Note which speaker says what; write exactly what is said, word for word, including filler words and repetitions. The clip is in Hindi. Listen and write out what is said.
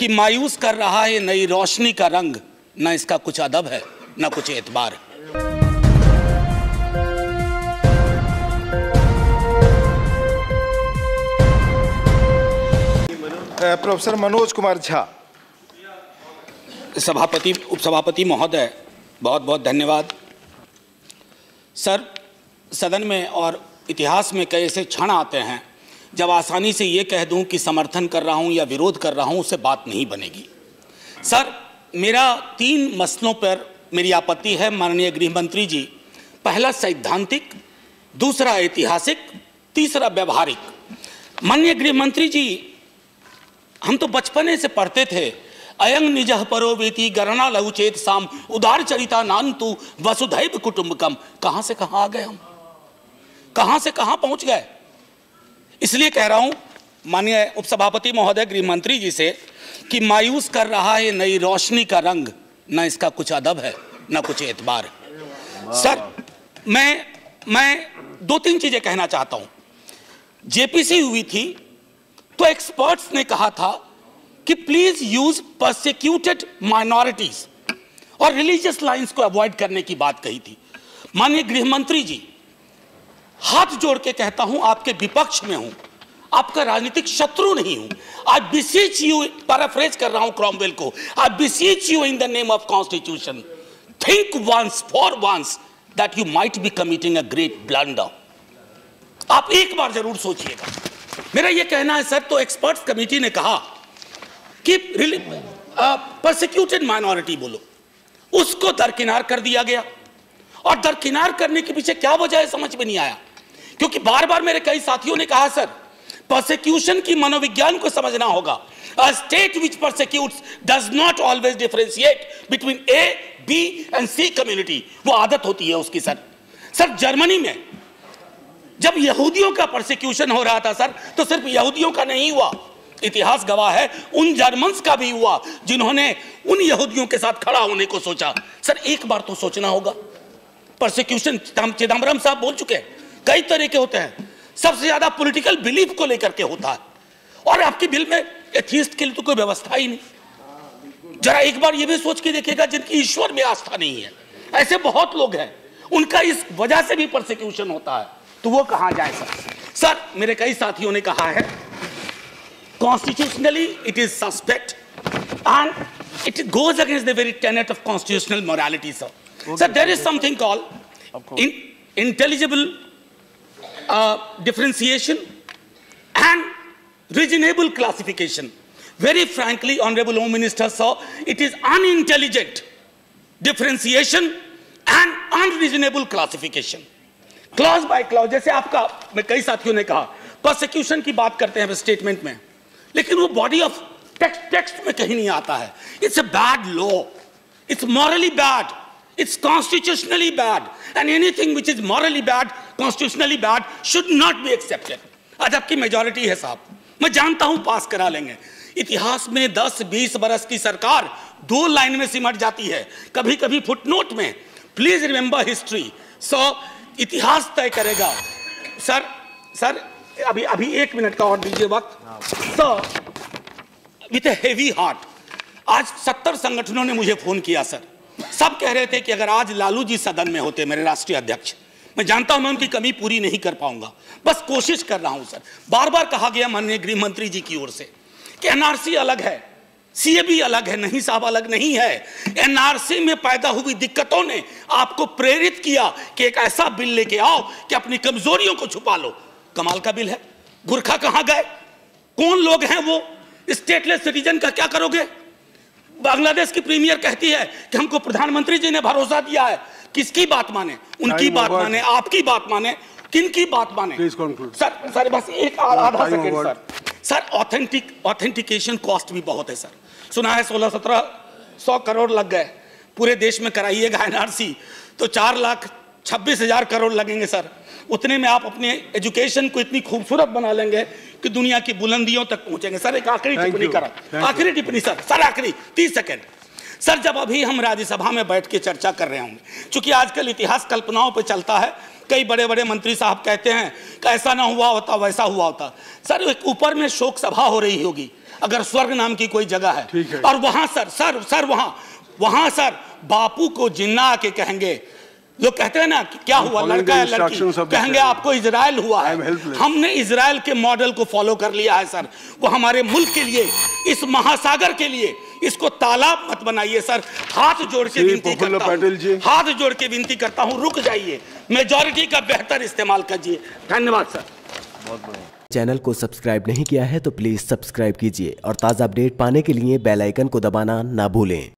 Speaker 1: कि मायूस कर रहा है नई रोशनी का रंग, न इसका कुछ अदब है न कुछ एतबार है।
Speaker 2: प्रोफेसर मनोज कुमार झा।
Speaker 1: सभापति उपसभापति महोदय, बहुत बहुत धन्यवाद। सर, सदन में और इतिहास में कई ऐसे क्षण आते हैं जब आसानी से ये कह दूं कि समर्थन कर रहा हूं या विरोध कर रहा हूं, उससे बात नहीं बनेगी। सर, मेरा तीन मसलों पर मेरी आपत्ति है माननीय गृह मंत्री जी। पहला सैद्धांतिक, दूसरा ऐतिहासिक, तीसरा व्यवहारिक। माननीय गृह मंत्री जी, हम तो बचपने से पढ़ते थे, अयंग निजः परो वेति गणना लहुचेत साम उदार चरिता नान्तु वसुधैव कुटुंबकम। कहां से कहां आ गए हम, कहां से कहां पहुंच गए। इसलिए कह रहा हूं माननीय उपसभापति महोदय गृह मंत्री जी से कि मायूस कर रहा है नई रोशनी का रंग, न इसका कुछ अदब है न कुछ एतबार है। सर, मैं मैं दो तीन चीजें कहना चाहता हूं। जेपीसी हुई थी तो एक्सपर्ट्स ने कहा था कि प्लीज यूज परसिक्यूटेड माइनॉरिटीज और रिलीजियस लाइंस को अवॉइड करने की बात कही थी। माननीय गृह मंत्री जी, हाथ जोड़ के कहता हूं, आपके विपक्ष में हूं, आपका राजनीतिक शत्रु नहीं हूं। आई बिसीच यू, पैराफ्रेज कर रहा हूं क्रॉमवेल को, I beseech you in the name of constitution, think once for once that you might be committing a great blunder. आप एक बार जरूर सोचिएगा। मेरा यह कहना है सर, तो एक्सपर्ट्स कमेटी ने कहा कि परसिक्यूटेड माइनॉरिटी बोलो, उसको दरकिनार कर दिया गया। और दरकिनार करने के पीछे क्या वजह है समझ में नहीं आया, क्योंकि बार बार मेरे कई साथियों ने कहा सर, परसिक्यूशन की मनोविज्ञान को समझना होगा। A state which persecutes does not always differentiate between A, B and C community। वो आदत होती है उसकी सर। सर, जर्मनी में जब यहूदियों का परसिक्यूशन हो रहा था सर, तो सिर्फ यहूदियों का नहीं हुआ, इतिहास गवाह है, उन जर्मन्स का भी हुआ जिन्होंने उन यहूदियों के साथ खड़ा होने को सोचा। सर, एक बार तो सोचना होगा। परसिक्यूशन चिदंबरम साहब बोल चुके हैं, कई तरह के होते हैं, सबसे ज्यादा पॉलिटिकल बिलीफ को लेकर के होता है। और आपके बिल में एथियस्ट के लिए तो कोई व्यवस्था ही नहीं। जरा एक बार ये भी सोच के देखिएगा, जिनकी ईश्वर में आस्था नहीं है, ऐसे बहुत लोग हैं, उनका इस वजह से भी परसिक्यूशन होता है, तो वो कहां जाए सर। सर, मेरे कई साथियों ने कहा है constitutionally it is suspect and it goes against the very tenet of constitutional morality sir. Sir, there is something called in, intelligible uh, differentiation and reasonable classification. Very frankly, Honorable Home Minister sir, it is unintelligent differentiation and unreasonable classification. Clause by clause, जैसे आपका, मैं कई साथियों ने कहा persecution की बात करते हैं स्टेटमेंट में, लेकिन वो बॉडी ऑफ टेक्स्ट टेक्स्ट में कहीं नहीं आता है। It's a bad law. It's morally bad. It's constitutionally bad, and anything which is morally bad, constitutionally bad, should not be accepted. आज आपकी मेजॉरिटी है साहब, मैं जानता हूं पास करा लेंगे। इतिहास में दस बीस बरस की सरकार दो लाइन में सिमट जाती है, कभी कभी फुटनोट में। Please remember history. सो इतिहास तय करेगा। सर सर अभी अभी एक मिनट का और दीजिए वक्त। Sir, with a heavy heart, आज सत्तर संगठनों ने मुझे फोन किया सर, सब कह रहे थे कि अगर आज लालू जी सदन में होते, मेरे राष्ट्रीय अध्यक्ष, मैं जानता हूं मैं उनकी कमी पूरी नहीं कर पाऊंगा, बस कोशिश कर रहा हूं सर। बार बार कहा गया माननीय गृह मंत्री जी की ओर से कि एनआरसी अलग है, सीएबी अलग है। नहीं साहब, अलग नहीं है। एनआरसी में पैदा हुई दिक्कतों ने आपको प्रेरित किया कि एक ऐसा बिल लेके आओ कि अपनी कमजोरियों को छुपा लो। कमाल का बिल है। गुरखा कहां गए, कौन लोग हैं वो, स्टेटलेस सिटीजन का क्या करोगे। बांग्लादेश की प्रीमियर कहती है कि हमको प्रधानमंत्री जी ने भरोसा दिया है। किसकी बात माने, उनकी बात माने, आपकी बात माने, किनकी बात माने। सर सर बस एक आधा second sir. Sir, authentic authentication cost भी बहुत है सर। सुना है सोलह सत्रह सौ करोड़ लग गए। पूरे देश में कराइएगा एनआरसी तो चार लाख छब्बीस हजार करोड़ लगेंगे सर। उतने में आप अपने एजुकेशन को इतनी खूबसूरत बना लेंगे कि दुनिया की बुलंदियों तक पहुंचेंगे। सर, एक आखिरी टिप्पणी करा, आखिरी टिप्पणी सर सर आखिरी तीस सेकंड। सर, जब अभी हम राज्यसभा में बैठ के चर्चा कर रहे होंगे, क्योंकि आजकल इतिहास कल्पनाओं पर चलता है, कई बड़े बड़े मंत्री साहब कहते हैं कि ऐसा ना हुआ होता, वैसा हुआ होता। सर, एक ऊपर में शोक सभा हो रही होगी, अगर स्वर्ग नाम की कोई जगह है,
Speaker 3: ठीक है।
Speaker 1: और वहां सर सर सर वहां वहां सर बापू को जिन्ना आके कहेंगे, जो कहते हैं ना कि क्या हुआ, लड़का है लड़की, कहेंगे आपको इजराइल हुआ है। हमने इजराइल के मॉडल को फॉलो कर लिया है सर। वो हमारे मुल्क के लिए, इस महासागर के लिए, इसको तालाब मत बनाइए सर। हाथ जोड़ के विनती करता हूं, हाथ जोड़ के विनती करता हूं, रुक जाइए, मेजॉरिटी का बेहतर इस्तेमाल कीजिए। धन्यवाद सर।
Speaker 3: बहुत बढ़िया।
Speaker 4: चैनल को सब्सक्राइब नहीं किया है तो प्लीज सब्सक्राइब कीजिए और ताज़ा अपडेट पाने के लिए बेल आइकन को दबाना ना भूलें।